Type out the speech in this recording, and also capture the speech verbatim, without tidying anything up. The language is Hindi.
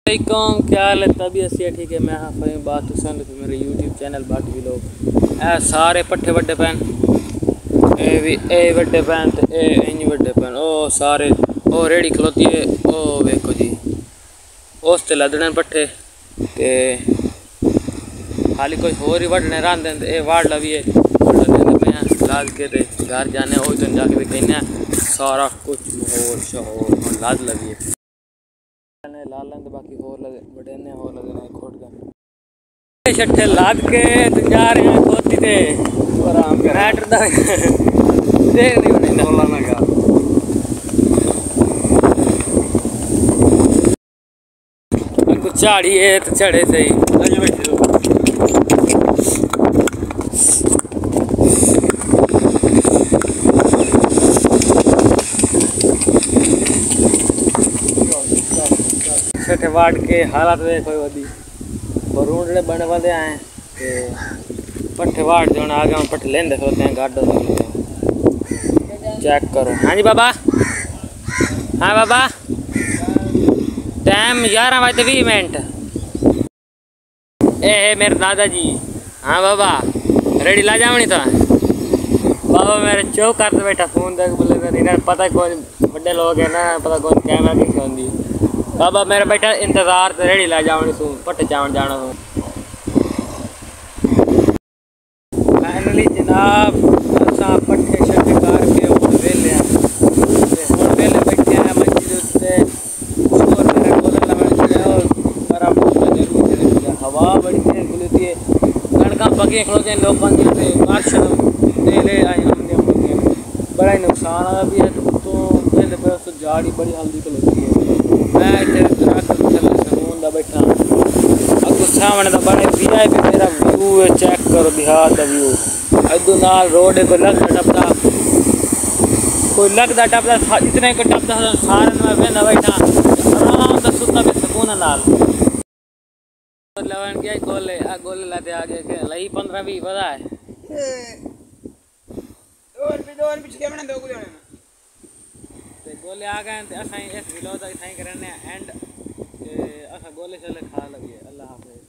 वालेकुम, क्या हाल है? तबीयत से ठीक है। मैं हाँ फहीम बात हुसैन तो मेरे यूट्यूब चैनल बाकी भी लोग ए सारे पट्ठे वड्डे पैन ए भी ए वड्डे पैन तो ए इंज वड्डे पैन ओ सारे ओ रेड़ी खलोती है ओ वेखो जी उस ते लदने पट्ठे ते खाली कोई होर ही वड्डने रहांदे ते ए वाड़ लविए लाद के ते घर जाने ओ तो जाके भी कहने सारा कुछ माहौल शहौर लाद लविए लाल लंद बाकी होर लगे बड़े ने होर लगे ने खोट गए छट्टे लाद के तो जा रहे हैं खोती थे आराम कर मैटर दा देख नहीं बने बोला ना का कुछ झाड़ी है तो चढ़े सही अजे बैठे दो छठे वार्ड के हालात देखो वधी बरूंडे बने वाले आए ते पट्ठे वार्ड जो आगे हम पट्ठे लेंदे सोते हैं गाडो चेक करो। हाँ जी बाबा, हाँ बाबा टाइम ग्यारह बजे बीस मिनट ए है मेरे दादाजी। हाँ बाबा रेडी ला जावनी तो बाबा मेरे चौक करते बैठा फोन देख बोले इन्हें पता कौन बड़े लोग है ना पता कौन कैमरा किस होंगी। बाबा मेरा बेटा इंतजार तो रेडी ला जावनी तू पट्टे चावण जाना तू फाइनली जनाब असा पट्ठे शट्टे करके हुण वेले हुण वेले बैठे हैं मंजी दे उत्ते और मेरे कोल लवण जाओ बड़ा बहुत जरूरी हवा बड़ी है खुलती है कणका पके खलोते लोकां दी ते बारिश दे ले आए हमने बड़ा ही नुकसान आ भी है तो पहले पे तो झाड़ी बड़ी हल्दी खलोती है मैं इधर सकून दा बैठा अगू सामने दा बड़े वीआईपी मेरा व्यू है चेक करो बिहार दा व्यू अदू नाल रोड को लगदा टपदा कोई लगदा टपदा इतने को टपदा सारे में वेंदा बैठा आराम दा सुता पे सकून नाल लवन गया गोले आ गोले लाते आगे के लई पंद्रह बीस पता है और भी दो और भी के बना दो को जाने ते गोले आ गए ते असाई इस विलो तक थाई करने एंड ते असा गोले चले खा लगे। अल्लाह हाफिज़।